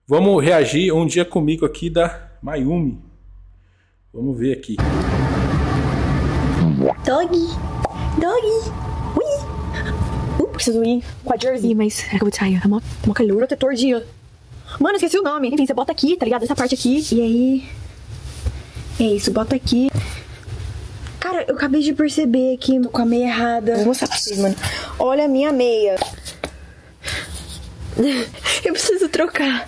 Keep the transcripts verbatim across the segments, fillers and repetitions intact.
Vamos reagir um dia comigo aqui da Mayumi. Vamos ver aqui. Doggy. Doggy. Ui. Uh, preciso ir com a jersey, mas acabou de sair. É mó, mó calor. Protetor de... Mano, esqueci o nome. Enfim, você bota aqui, tá ligado? Essa parte aqui. E aí... É isso, bota aqui. Cara, eu acabei de perceber que tô com a meia errada. Vou mostrar pra vocês, mano. Olha a minha meia. Eu preciso trocar.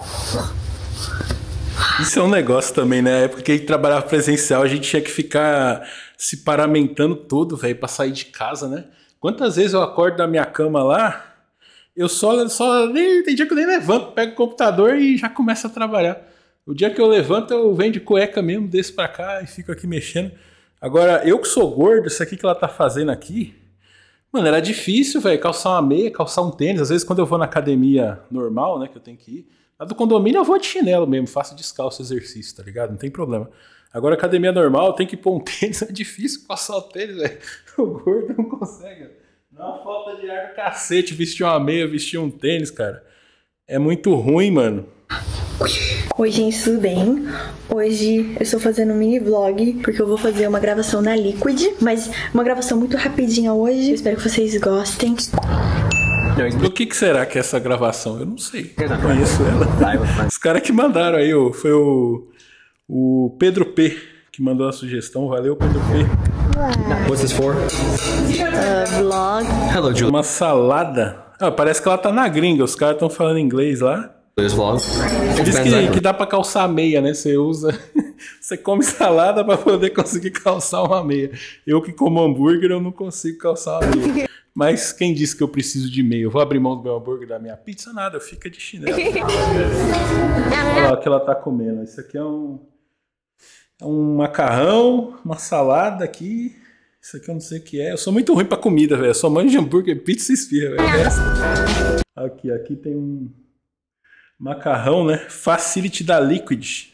Isso é um negócio também, né? Na época que a gente trabalhava presencial, a gente tinha que ficar se paramentando todo, velho, pra sair de casa, né? Quantas vezes eu acordo da minha cama lá, eu só, só nem, tem dia que eu nem levanto, pego o computador e já começo a trabalhar. O dia que eu levanto, eu venho de cueca mesmo, desço pra cá e fico aqui mexendo. Agora, eu que sou gordo, isso aqui que ela tá fazendo aqui, mano, era difícil, velho, calçar uma meia, calçar um tênis. Às vezes quando eu vou na academia normal, né, que eu tenho que ir, lá do condomínio eu vou de chinelo mesmo, faço descalço exercício, tá ligado? Não tem problema. Agora academia normal, tem que pôr um tênis, é difícil calçar o tênis, velho. O gordo não consegue. Não é uma falta de ar do cacete vestir uma meia, vestir um tênis, cara. É muito ruim, mano. Oi, gente, tudo bem? Hoje eu estou fazendo um mini vlog, porque eu vou fazer uma gravação na Liquid, mas uma gravação muito rapidinha hoje. Eu espero que vocês gostem. O que, que será que é essa gravação? Eu não sei. Eu não conheço ela. Os caras que mandaram aí, ó, foi o, o Pedro P que mandou a sugestão. Valeu, Pedro P. What's this for? Uh, vlog. Hello, Julie. Uma salada. Ah, parece que ela tá na gringa. Os caras estão falando inglês lá. This vlog. Diz que, que dá pra calçar meia, né? Você usa... Você come salada pra poder conseguir calçar uma meia. Eu que como hambúrguer, eu não consigo calçar uma meia. Mas quem disse que eu preciso de meia? Eu vou abrir mão do meu hambúrguer, da minha pizza? Nada, fica de chinelo. Olha lá o que ela tá comendo. Isso aqui é um... É um macarrão, uma salada aqui. Isso aqui eu não sei o que é. Eu sou muito ruim pra comida, velho. Eu só manjo de hambúrguer, pizza e esfirra, velho. Aqui, aqui tem um... macarrão, né? Facility da Liquid.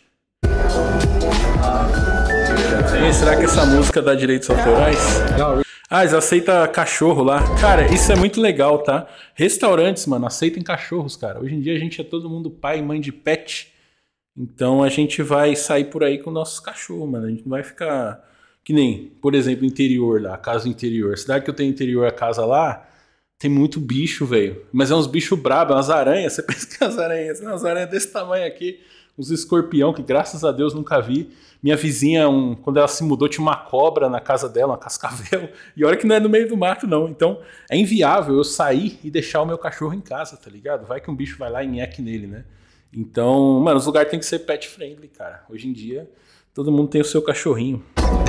E será que essa música dá direitos autorais? Ah, eles aceitam cachorro lá. Cara, isso é muito legal, tá? Restaurantes, mano, aceitem cachorros, cara. Hoje em dia a gente é todo mundo pai e mãe de pet. Então a gente vai sair por aí com nossos cachorros, mano. A gente não vai ficar... Que nem, por exemplo, interior lá, casa interior. A cidade que eu tenho interior, a casa lá... Tem muito bicho, velho. Mas é uns bichos brabos, é umas aranhas. Você pensa que é umas aranhas. Umas aranhas desse tamanho aqui. Uns escorpião, que graças a Deus nunca vi. Minha vizinha, um, quando ela se mudou, tinha uma cobra na casa dela, uma cascavel. E olha que não é no meio do mato, não. Então, é inviável eu sair e deixar o meu cachorro em casa, tá ligado? Vai que um bicho vai lá e nheque nele, né? Então, mano, os lugares tem que ser pet friendly, cara. Hoje em dia, todo mundo tem o seu cachorrinho.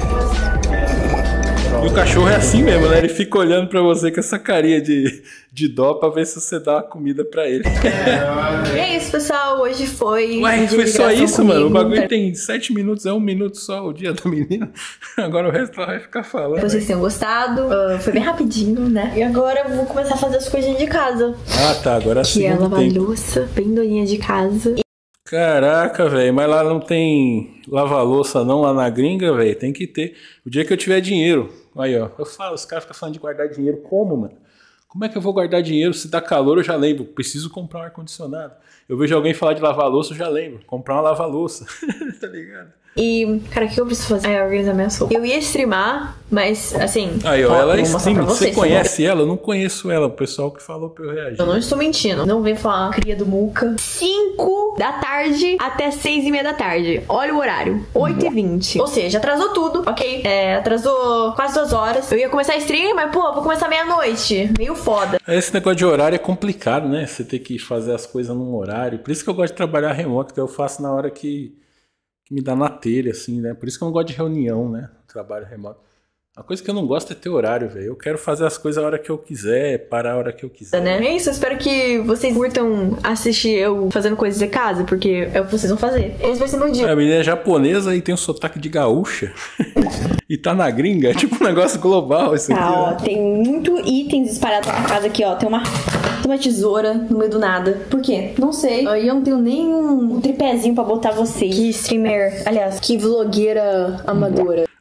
E o cachorro é assim mesmo, né? Ele fica olhando pra você com essa carinha de, de dó pra ver se você dá uma comida pra ele. E é isso, pessoal. Hoje foi... Ué, um foi só isso, comigo. mano? O bagulho tem sete minutos, é um minuto só o dia da menina. Agora o resto ela vai ficar falando. Vocês tenham gostado. Uh, foi bem rapidinho, né? E agora eu vou começar a fazer as coisinhas de casa. Ah, tá. Agora sim. Que é lavar louça, bem doninha de casa. Caraca, velho, mas lá não tem lava-louça não, lá na gringa, velho, tem que ter. O dia que eu tiver dinheiro, aí ó, eu falo, os caras ficam falando de guardar dinheiro, como, mano? Como é que eu vou guardar dinheiro? Se dá calor eu já lembro, preciso comprar um ar-condicionado. Eu vejo alguém falar de lavar louça, eu já lembro, comprar uma lava-louça, tá ligado? E, cara, o que eu preciso fazer? É organizar minha sopa. Eu ia streamar, mas, assim... Aí, ó, ó, ela é stream. stream. Você vocês, conhece ela? Eu não conheço ela. O pessoal que falou pra eu reagir. Eu não estou mentindo. Não vem falar cria do Muca. cinco da tarde até seis e meia da tarde. Olha o horário. oito e vinte. Ou seja, atrasou tudo, ok? É, atrasou quase duas horas. Eu ia começar a stream, mas, pô, vou começar meia-noite. Meio foda. Esse negócio de horário é complicado, né? Você ter que fazer as coisas num horário. Por isso que eu gosto de trabalhar remoto, que eu faço na hora que... me dá na telha, assim, né? Por isso que eu não gosto de reunião, né? Trabalho remoto. A coisa que eu não gosto é ter horário, velho. Eu quero fazer as coisas a hora que eu quiser, parar a hora que eu quiser. Né? É isso, eu espero que vocês curtam assistir eu fazendo coisas de casa, porque é o que vocês vão fazer. Esse vai ser meu dia. A menina é japonesa e tem um sotaque de gaúcha. E tá na gringa, é tipo um negócio global isso aqui. Ah, ó, né? tem muito itens espalhados na casa aqui, ó. Tem uma, tem uma tesoura no meio do nada. Por quê? Não sei. E eu não tenho nem um tripézinho pra botar vocês. Que streamer, aliás, que vlogueira amadora.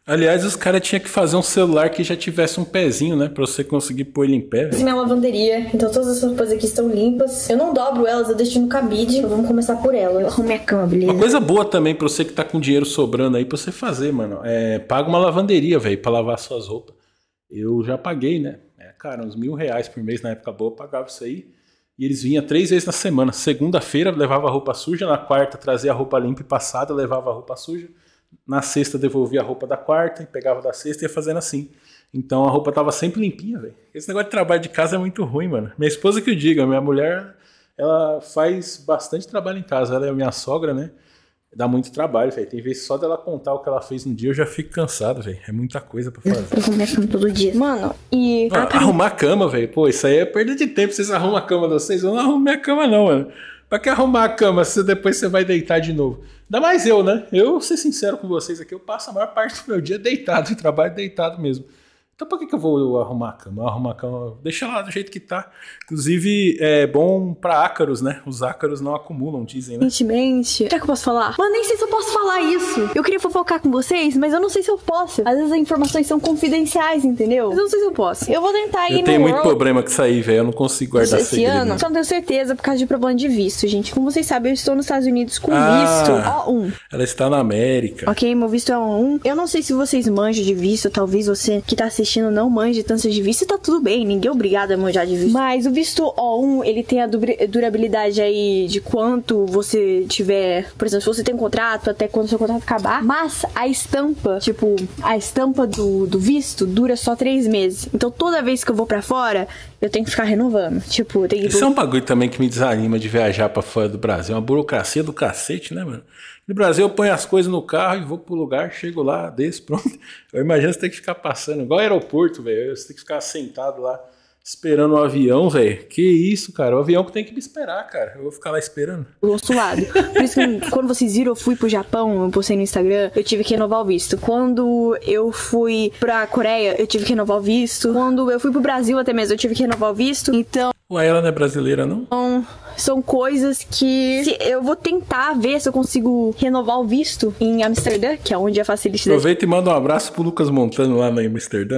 Aliás, os caras tinham que fazer um celular que já tivesse um pezinho, né? Pra você conseguir pôr ele em pé. Essa é minha lavanderia, então todas essas roupas aqui estão limpas. Eu não dobro elas, eu deixo no cabide. Então vamos começar por ela. Eu arrumo minha cama, beleza? Uma coisa boa também pra você que tá com dinheiro sobrando aí pra você fazer, mano. É, paga uma lavanderia, velho, pra lavar suas roupas. Eu já paguei, né? É, cara, uns mil reais por mês na época boa, eu pagava isso aí. E eles vinham três vezes na semana. Segunda-feira levava a roupa suja, na quarta trazia a roupa limpa e passada, levava a roupa suja. Na sexta devolvia a roupa da quarta e pegava da sexta e ia fazendo assim. Então a roupa tava sempre limpinha, velho. Esse negócio de trabalho de casa é muito ruim, mano. Minha esposa que eu diga, minha mulher, ela faz bastante trabalho em casa. Ela é minha sogra, né? Dá muito trabalho, velho. Tem vezes só dela contar o que ela fez no dia, eu já fico cansado, velho. É muita coisa pra fazer. Eu arrumo a cama todo dia. Mano, e... Ah, arrumar a cama, velho. Pô, isso aí é perda de tempo. Vocês arrumam a cama de vocês? Eu não arrumo minha cama, não, mano. Pra que arrumar a cama se depois você vai deitar de novo? Ainda mais eu, né? Eu, vou ser sincero com vocês aqui, eu passo a maior parte do meu dia deitado. Eu trabalho deitado mesmo. Então por que, que eu vou arrumar a cama? Eu arrumo a cama, deixa lá do jeito que tá. Inclusive, é bom pra ácaros, né? Os ácaros não acumulam, dizem, né? Recentemente... Será que eu posso falar? Mano, nem sei se eu posso falar isso. Eu queria fofocar com vocês, mas eu não sei se eu posso. Às vezes as informações são confidenciais, entendeu? Mas eu não sei se eu posso. Eu vou tentar ir eu no tenho muito World problema com isso aí, velho. Eu não consigo guardar esse segredo. ano. Só não tenho certeza por causa de problema de visto, gente. Como vocês sabem, eu estou nos Estados Unidos com ah, visto O um. Ela está na América. Ok, meu visto é O um. Eu não sei se vocês manjam de visto. Talvez você que tá assistindo não manje tanto de visto. E tá tudo bem, ninguém é obrigado a manjar de visto. Mas o visto O um, ele tem a durabilidade aí de quanto você tiver... Por exemplo, se você tem um contrato, até quando o seu contrato acabar. Mas a estampa, tipo, a estampa do, do visto dura só três meses. Então toda vez que eu vou pra fora, eu tenho que ficar renovando. Tipo, eu tenho que... Isso é um bagulho também que me desanima de viajar pra fora do Brasil. É uma burocracia do cacete, né, mano? No Brasil eu ponho as coisas no carro e vou pro lugar, chego lá, desço, pronto. Eu imagino você ter que ficar passando, igual aeroporto, velho. Você tem que ficar sentado lá, esperando o avião, velho. Que isso, cara. O avião que tem que me esperar, cara. Eu vou ficar lá esperando. Do outro lado. Por isso que quando vocês viram, eu fui pro Japão, eu postei no Instagram, eu tive que renovar o visto. Quando eu fui pra Coreia, eu tive que renovar o visto. Quando eu fui pro Brasil até mesmo, eu tive que renovar o visto. Então... Ué, ela não é brasileira, não? Então, são coisas que se eu vou tentar ver se eu consigo renovar o visto em Amsterdã, que é onde é facilite. Aproveita e manda um abraço pro Lucas Montano lá em Amsterdã.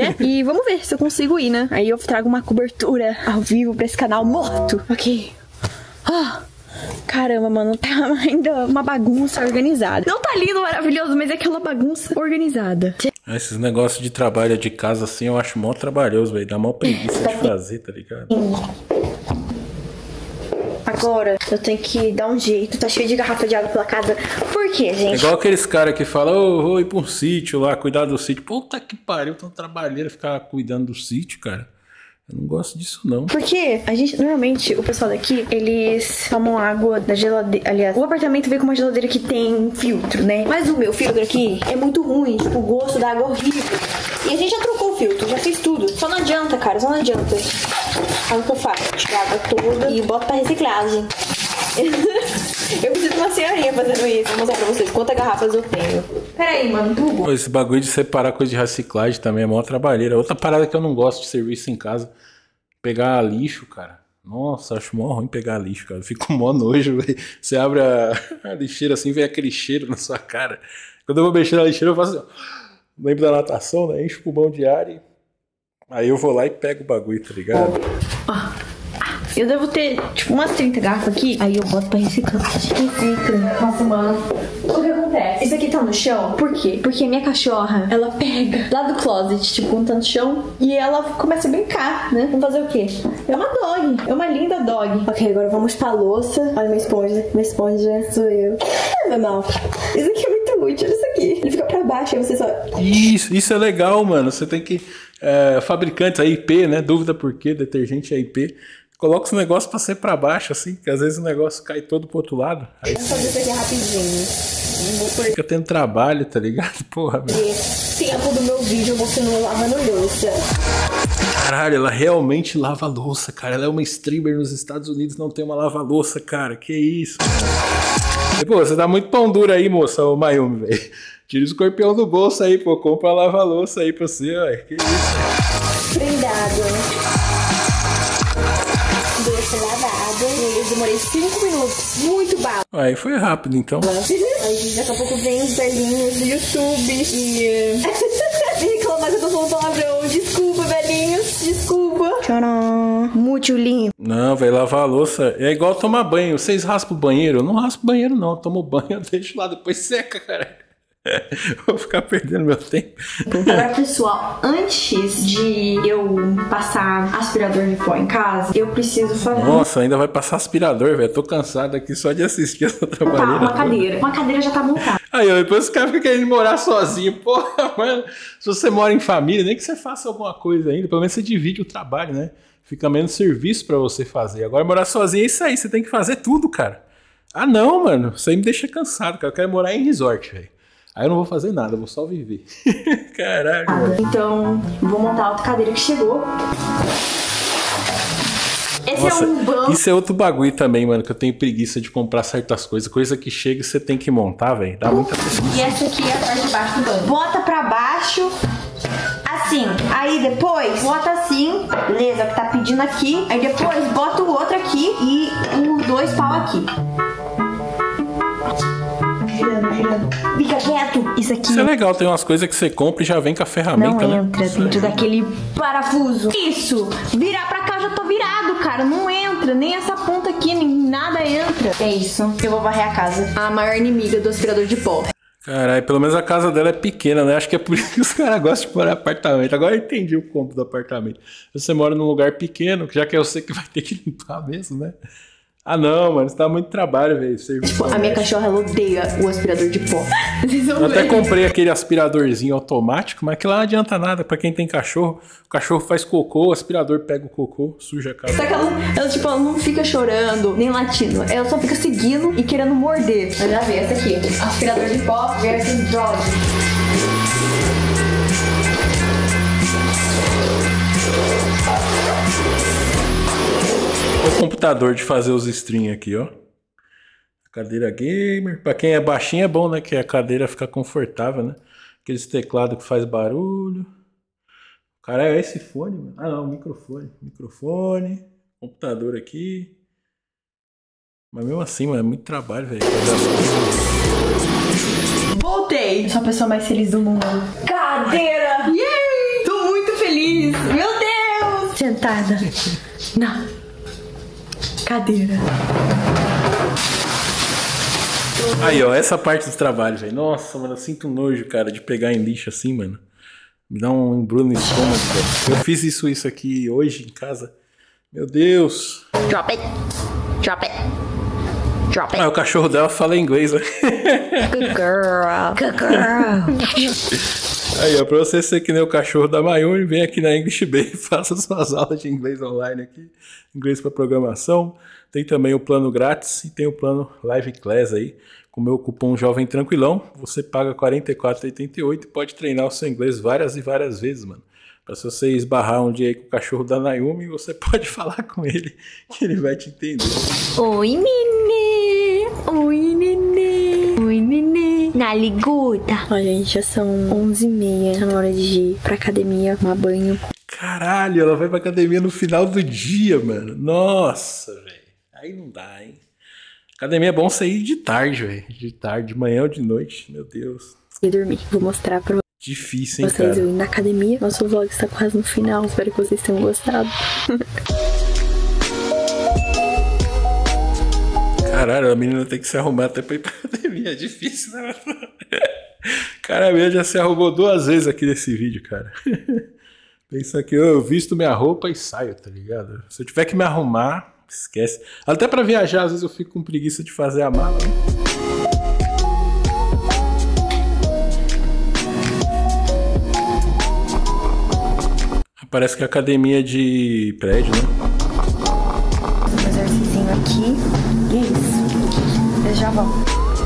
E vamos ver se eu consigo ir, né? Aí eu trago uma cobertura ao vivo pra esse canal morto. Ok. Ah... Caramba, mano, tá ainda uma bagunça organizada. Não tá lindo, maravilhoso, mas é aquela bagunça organizada. Esses negócios de trabalho de casa assim, eu acho mó trabalhoso, velho. Dá mó preguiça de fazer, tá ligado? Agora eu tenho que dar um jeito. Tá cheio de garrafa de água pela casa. Por quê, gente? É igual aqueles caras que falam, ô, oh, vou ir pra um sítio lá, cuidar do sítio. Puta que pariu, tão trabalheiro ficar cuidando do sítio, cara. Eu não gosto disso, não. Porque a gente, normalmente, o pessoal daqui, eles tomam água da geladeira. Aliás, o apartamento veio com uma geladeira que tem filtro, né? Mas o meu filtro aqui é muito ruim. Tipo, o gosto da água é horrível. E a gente já trocou o filtro, já fez tudo. Só não adianta, cara, só não adianta. Aí o que eu faço? Tiro a água toda e boto pra reciclagem. Eu preciso de uma senhorinha fazendo isso. Vou mostrar pra vocês quantas garrafas eu tenho. Pera aí, mano, tudo. Pô, esse bagulho de separar coisa de reciclagem também é mó trabalheira. Outra parada que eu não gosto de serviço em casa. Pegar lixo, cara. Nossa, acho mó ruim pegar lixo, cara. Eu fico mó nojo, velho. Você abre a, a lixeira assim, vem aquele cheiro na sua cara. Quando eu vou mexer na lixeira, eu faço assim, ó. Lembro da natação, né? Encho o pulmão de ar e... Aí eu vou lá e pego o bagulho, tá ligado? Ah, eu devo ter, tipo, umas trinta garrafas aqui. Aí eu boto pra reciclar. Recicla. Nossa, mano. O que acontece? Isso aqui tá no chão. Por quê? Porque a minha cachorra, ela pega lá do closet, tipo, quando tá no chão, e ela começa a brincar, né? Vamos fazer o quê? É uma dog. É uma linda dog. Ok, agora vamos pra louça. Olha minha esponja. Minha esponja sou eu. É, normal. Isso aqui é muito útil. Olha isso aqui. Ele fica pra baixo, aí você só... Isso, isso é legal, mano. Você tem que... É, fabricantes, a I P, né? Dúvida por quê? Detergente é I P. Coloca os negócios pra ser pra baixo, assim, que às vezes o negócio cai todo pro outro lado. Aí vamos fazer isso aqui rapidinho. Por... Fica tendo trabalho, tá ligado? Porra, meu. Tempo do meu vídeo mostrando eu lavando louça. Caralho, ela realmente lava louça, cara. Ela é uma streamer nos Estados Unidos, não tem uma lava-louça, cara. Que isso? E, pô, você dá muito pão duro aí, moça, ô Mayumi, velho. Tira o escorpião do bolso aí, pô. Compra uma lava-louça aí pra você, ó. Que isso? Prendado. Deixa lavado. Eu demorei cinco minutos. Muito bala. Aí foi rápido, então. Aí daqui a pouco vem os velhinhos do YouTube e... Me reclamar que eu tô falando palavrão. Desculpa, velhinhos. Desculpa. Tcharam. Muito lindo. Não, vai lavar a louça. É igual tomar banho. Vocês raspam o banheiro? Eu não raspo o banheiro, não. Eu tomo banho, eu deixo lá, depois seca, cara. Vou ficar perdendo meu tempo. Agora, pessoal, antes de eu passar aspirador de pó em casa, eu preciso fazer... Nossa, ainda vai passar aspirador, velho. Tô cansado aqui só de assistir essa trabalheira. Tá, uma cadeira. Uma cadeira já tá montada. Aí, ó, depois os caras ficam querendo morar sozinho. Porra, mano. Se você mora em família, nem que você faça alguma coisa ainda, pelo menos você divide o trabalho, né? Fica menos serviço pra você fazer. Agora, morar sozinho é isso aí. Você tem que fazer tudo, cara. Ah, não, mano. Isso aí me deixa cansado, cara. Eu quero morar em resort, velho. Aí eu não vou fazer nada, eu vou só viver. Caralho. Mano. Então, vou montar a outra cadeira que chegou. Esse Nossa, é um banco. Isso é outro bagulho também, mano, que eu tenho preguiça de comprar certas coisas. Coisa que chega e você tem que montar, velho. Dá muita preguiça. E essa aqui é a parte de baixo do banco. Bota pra baixo, assim. Aí depois, bota assim. Beleza, o que tá pedindo aqui. Aí depois, bota o outro aqui e os dois pau aqui. Girando, girando. Fica quieto. Isso aqui... Isso é legal, tem umas coisas que você compra e já vem com a ferramenta, não né? entra dentro daquele parafuso. Isso! Virar pra cá já tô virado, cara. Não entra. Nem essa ponta aqui, nem nada entra. É isso. Eu vou varrer a casa. A maior inimiga do aspirador de pó. Caralho, pelo menos a casa dela é pequena, né? Acho que é por isso que os caras gostam de morar em apartamento. Agora eu entendi o combo do apartamento. Você mora num lugar pequeno, já que é você que vai ter que limpar mesmo, né? Ah, não, mano, isso dá muito trabalho, velho. Tipo, a minha cachorra, ela odeia o aspirador de pó. Eu até comprei aquele aspiradorzinho automático, mas que lá não adianta nada pra quem tem cachorro. O cachorro faz cocô, o aspirador pega o cocô, suja a casa. Só que ela, ela, tipo, ela não fica chorando, nem latindo. Ela só fica seguindo e querendo morder. Mas já vê, essa aqui, aspirador de pó versus Dog. O computador de fazer os stream aqui, ó. Cadeira gamer. Pra quem é baixinho é bom, né? Que a cadeira fica confortável, né? Aqueles teclados que faz barulho. Cara, é esse fone, mano. Ah, não, microfone. Microfone. Computador aqui. Mas mesmo assim, mano, é muito trabalho, velho. Voltei! Eu sou a pessoa mais feliz do mundo. Cadeira! Yay! Tô muito feliz! Meu Deus! Sentada. Não. Cadeira. Aí, ó, essa parte do trabalho, velho. Nossa, mano, eu sinto nojo, cara, de pegar em lixo assim, mano. Me dá um embrulho no estômago, velho. Eu fiz isso, isso aqui hoje em casa. Meu Deus. Drop it. Drop it. Drop it. Ah, o cachorro dela fala inglês, né? Good girl. Good girl. Aí, ó, pra você ser que nem o cachorro da Mayumi, vem aqui na English Bay e faça suas aulas de inglês online aqui. Inglês para programação. Tem também o plano grátis e tem o plano Live Class aí. Com o meu cupom Jovem Tranquilão, você paga quarenta e quatro reais e oitenta e oito centavos e pode treinar o seu inglês várias e várias vezes, mano. Pra se você esbarrar um dia aí com o cachorro da Naomi, você pode falar com ele, que ele vai te entender. Oi, nenê. Oi, nenê. Oi, nenê. Na liguda. Ó, gente, já são onze e meia. Tá na hora de ir pra academia, tomar banho. Caralho, ela vai pra academia no final do dia, mano. Nossa, velho. Aí não dá, hein? Academia é bom sair de tarde, velho. De tarde, de manhã ou de noite. Meu Deus. E dormir. Vou mostrar pra Difícil, hein, vocês cara? eu ir na academia. Nosso vlog está quase no final. Espero que vocês tenham gostado. Caralho, a menina tem que se arrumar até pra ir pra academia. É difícil, né? Cara, a menina já se arrumou duas vezes aqui nesse vídeo, cara. Pensa que eu visto minha roupa e saio, tá ligado? Se eu tiver que me arrumar, esquece. Até pra viajar, às vezes eu fico com preguiça de fazer a mala. Parece que é academia de prédio, né? Vou fazer um exercício aqui. E é isso. Eu já volto.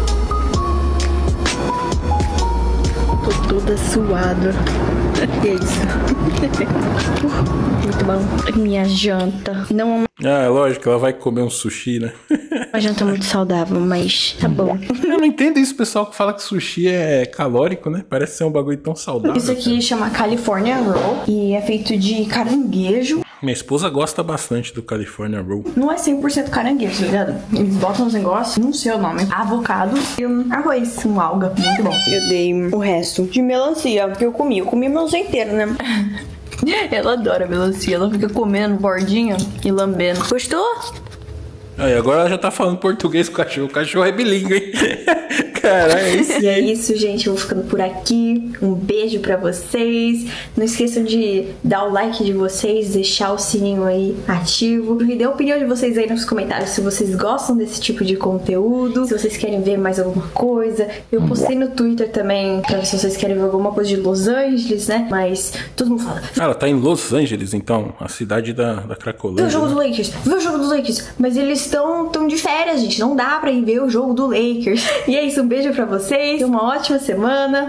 Tô toda suada. E é isso. Muito bom. Minha janta. Não Ah, é lógico, ela vai comer um sushi, né? uma janta muito saudável, mas tá bom. Eu não entendo isso, pessoal que fala que sushi é calórico, né? Parece ser um bagulho tão saudável. Isso aqui cara. chama California Roll e é feito de caranguejo. Minha esposa gosta bastante do California Roll. Não é cem por cento caranguejo, tá ligado? Eles botam uns negócios, não sei o nome. Avocado e um arroz, um alga. Muito bom. Eu dei o resto de melancia que eu comi. Eu comi a melancia inteira, né? Ela adora melancia. Ela fica comendo bordinha e lambendo. Gostou? Aí, agora ela já tá falando português com o cachorro. O cachorro é bilíngue, hein? Cara, é isso aí. É isso, gente. Eu vou ficando por aqui. Um beijo pra vocês. Não esqueçam de dar o like de vocês, deixar o sininho aí ativo. E dê a opinião de vocês aí nos comentários se vocês gostam desse tipo de conteúdo, se vocês querem ver mais alguma coisa. Eu postei no Twitter também pra ver se vocês querem ver alguma coisa de Los Angeles, né? Mas todo mundo fala. Ah, ela tá em Los Angeles, então, a cidade da, da Cracolândia. Vê o jogo né? do Lakers, vê o jogo do Lakers. Mas eles estão tão de férias, gente. Não dá pra ir ver o jogo do Lakers. E é isso, um beijo pra vocês. Uma ótima semana.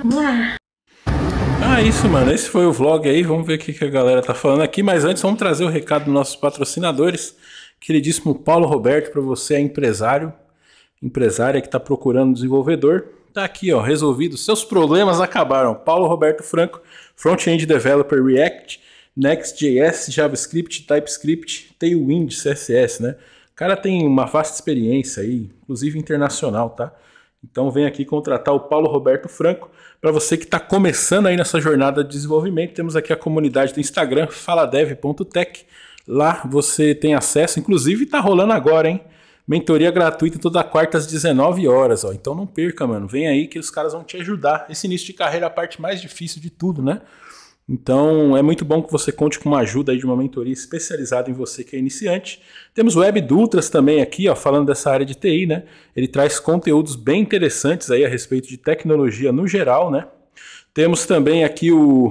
Ah, isso, mano. Esse foi o vlog aí. Vamos ver o que que a galera tá falando aqui. Mas antes, vamos trazer o recado dos nossos patrocinadores. Queridíssimo Paulo Roberto, para você é empresário, empresária que tá procurando desenvolvedor. Tá aqui, ó, resolvido. Seus problemas acabaram. Paulo Roberto Franco, Front-End Developer React, Next.js, JavaScript, TypeScript, Tailwind, C S S, né? O cara tem uma vasta experiência aí, inclusive internacional, tá? Então vem aqui contratar o Paulo Roberto Franco. Para você que está começando aí nessa jornada de desenvolvimento, temos aqui a comunidade do Instagram, faladev ponto tech. Lá você tem acesso, inclusive está rolando agora, hein? Mentoria gratuita toda quarta às dezenove horas, ó. Então não perca, mano. Vem aí que os caras vão te ajudar. Esse início de carreira é a parte mais difícil de tudo, né? Então é muito bom que você conte com uma ajuda aí de uma mentoria especializada em você que é iniciante. Temos o Web Dultras também aqui, ó, falando dessa área de T I, né? Ele traz conteúdos bem interessantes aí a respeito de tecnologia no geral, né? Temos também aqui o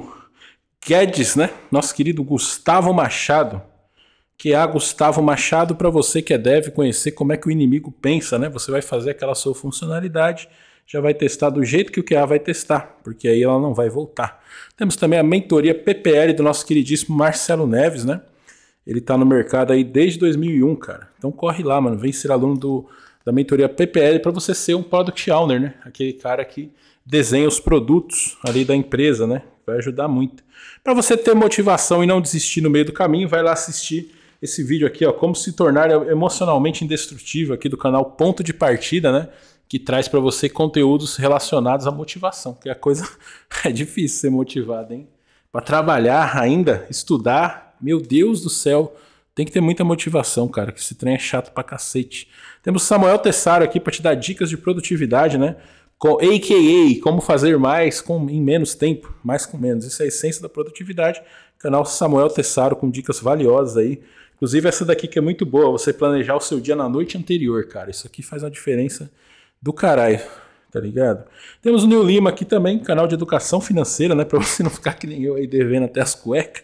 Guedes, né? Nosso querido Gustavo Machado, que é a Gustavo Machado para você que é dev conhecer como é que o inimigo pensa, né? Você vai fazer aquela sua funcionalidade, já vai testar do jeito que o Q A vai testar, porque aí ela não vai voltar. Temos também a mentoria P P L do nosso queridíssimo Marcelo Neves, né? Ele tá no mercado aí desde dois mil e um, cara. Então corre lá, mano. Vem ser aluno do, da mentoria P P L para você ser um Product Owner, né? Aquele cara que desenha os produtos ali da empresa, né? Vai ajudar muito. Para você ter motivação e não desistir no meio do caminho, vai lá assistir esse vídeo aqui, ó, como se tornar emocionalmente indestrutível aqui do canal Ponto de Partida, né? Que traz para você conteúdos relacionados à motivação, que a coisa é difícil ser motivado, hein? Para trabalhar ainda, estudar, meu Deus do céu, tem que ter muita motivação, cara, que esse trem é chato pra cacete. Temos Samuel Tessaro aqui para te dar dicas de produtividade, né? Com, A K A, como fazer mais com, em menos tempo, mais com menos. Isso é a essência da produtividade. Canal Samuel Tessaro com dicas valiosas aí. Inclusive essa daqui que é muito boa, você planejar o seu dia na noite anterior, cara. Isso aqui faz uma diferença do caralho, tá ligado? Temos o Nil Lima aqui também, canal de educação financeira, né? Pra você não ficar que nem eu aí devendo até as cuecas.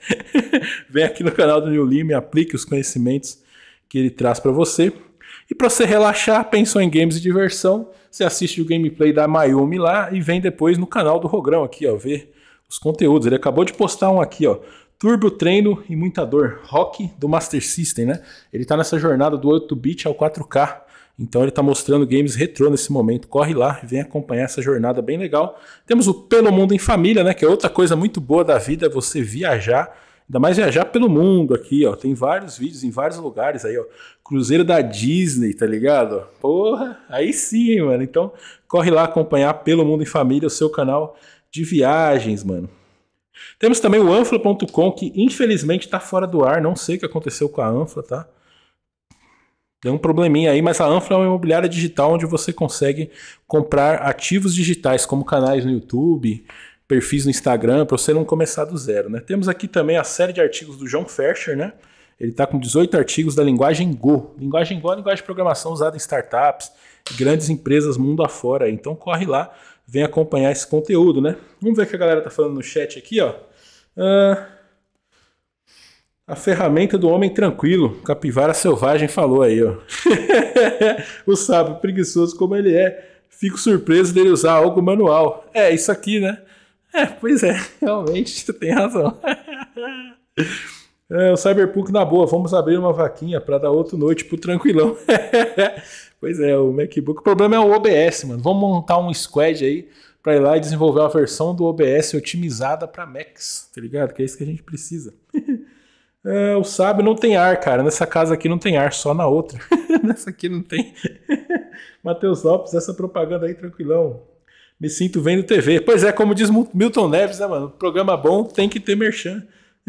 Vem aqui no canal do Nil Lima e aplique os conhecimentos que ele traz pra você. E pra você relaxar, pensou em games e diversão, você assiste o gameplay da Mayumi lá e vem depois no canal do Rogrão aqui, ó, ver os conteúdos. Ele acabou de postar um aqui, ó. Turbo, treino e muita dor. Rock do Master System, né? Ele tá nessa jornada do oito bit ao quatro K. Então ele está mostrando games retrô nesse momento. Corre lá e vem acompanhar essa jornada bem legal. Temos o Pelo Mundo em Família, né? Que é outra coisa muito boa da vida, é você viajar. Ainda mais viajar pelo mundo aqui, ó. Tem vários vídeos em vários lugares aí, ó. Cruzeiro da Disney, tá ligado? Porra, aí sim, hein, mano. Então corre lá acompanhar Pelo Mundo em Família, o seu canal de viagens, mano. Temos também o Anfla ponto com, que infelizmente está fora do ar. Não sei o que aconteceu com a Anfla, tá? Deu um probleminha aí, mas a Anfla é uma imobiliária digital onde você consegue comprar ativos digitais, como canais no YouTube, perfis no Instagram, para você não começar do zero, né? Temos aqui também a série de artigos do John Fersher, né? Ele está com dezoito artigos da linguagem Go. Linguagem Go é a linguagem de programação usada em startups e grandes empresas mundo afora. Então corre lá, vem acompanhar esse conteúdo, né? Vamos ver o que a galera tá falando no chat aqui, ó. Uh... A ferramenta do homem tranquilo, Capivara Selvagem falou aí, ó. O sábio preguiçoso como ele é, fico surpreso dele usar algo manual. É, isso aqui, né? É, pois é, realmente, você tem razão. É, o Cyberpunk na boa, vamos abrir uma vaquinha para dar outra noite pro tranquilão. Pois é, o MacBook. O problema é o O B S, mano. Vamos montar um squad aí para ir lá e desenvolver uma versão do O B S otimizada para Macs, tá ligado? Que é isso que a gente precisa. É, o sábio não tem ar, cara. Nessa casa aqui não tem ar, só na outra. Nessa aqui não tem. Matheus Lopes, essa propaganda aí, tranquilão. Me sinto vendo T V. Pois é, como diz Milton Neves, né, mano? Programa bom tem que ter merchan.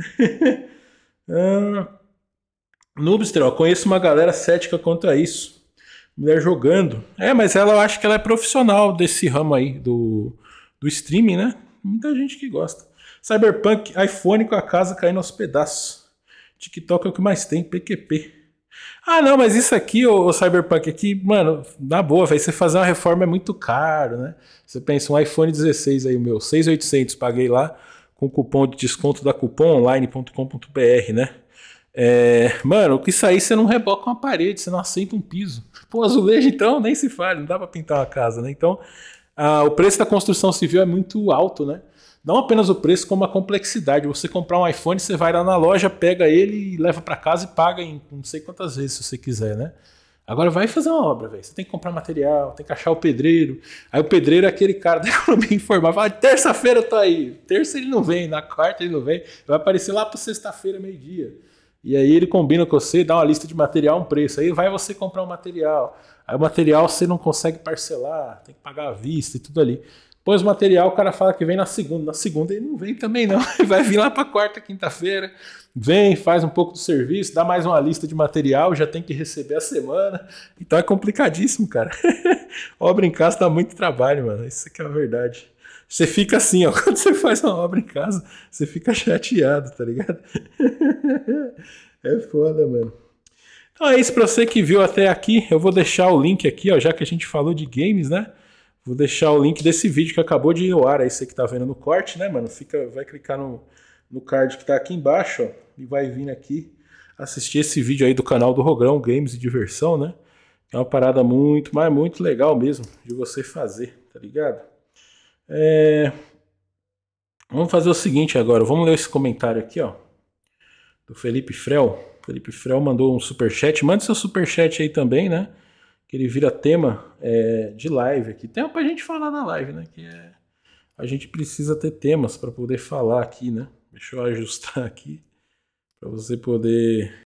ah, Noobster, ó, conheço uma galera cética quanto a isso. Mulher jogando. É, mas ela, eu acho que ela é profissional desse ramo aí, do, do streaming, né? Muita gente que gosta. Cyberpunk, iPhone com a casa caindo aos pedaços. TikTok é o que mais tem, P Q P. Ah, não, mas isso aqui, o, o Cyberpunk aqui, mano, na boa, véio, você fazer uma reforma é muito caro, né? Você pensa, um iPhone dezesseis aí, o meu, seis mil e oitocentos, paguei lá com o cupom de desconto da cupom online ponto com ponto br, né? É, mano, o que isso aí você não reboca uma parede, você não assenta um piso. Pô, azulejo então, nem se fala, não dá pra pintar uma casa, né? Então, ah, o preço da construção civil é muito alto, né? Não apenas o preço, como a complexidade. Você comprar um iPhone, você vai lá na loja, pega ele e leva para casa e paga em não sei quantas vezes, se você quiser, né? Agora vai fazer uma obra, velho. Você tem que comprar material, tem que achar o pedreiro. Aí o pedreiro é aquele cara da economia informal. Fala, terça-feira eu tô aí. Terça ele não vem, na quarta ele não vem. Vai aparecer lá para sexta-feira, meio-dia. E aí ele combina com você, dá uma lista de material, um preço. Aí vai você comprar um material. Aí o material você não consegue parcelar, tem que pagar à vista e tudo ali. Depois o material, o cara fala que vem na segunda. Na segunda ele não vem também não. Vai vir lá para quarta, quinta-feira. Vem, faz um pouco do serviço, dá mais uma lista de material, já tem que receber a semana. Então é complicadíssimo, cara. Obra em casa dá muito trabalho, mano. Isso aqui é a verdade. Você fica assim, ó. Quando você faz uma obra em casa, você fica chateado, tá ligado? É foda, mano. Então é isso pra você que viu até aqui. Eu vou deixar o link aqui, ó, já que a gente falou de games, né? Vou deixar o link desse vídeo que acabou de ir ao ar. Aí você que tá vendo no corte, né, mano? Fica, vai clicar no, no card que tá aqui embaixo, ó, e vai vir aqui assistir esse vídeo aí do canal do Rogrão, Games e Diversão, né? É uma parada muito, mas muito legal mesmo de você fazer, tá ligado? É... Vamos fazer o seguinte agora. Vamos ler esse comentário aqui, ó, do Felipe Frel. Felipe Frel mandou um superchat. Mande seu superchat aí também, né? Que ele vira tema é, de live aqui. Tema pra gente falar na live, né? Que é, a gente precisa ter temas para poder falar aqui, né? Deixa eu ajustar aqui para você poder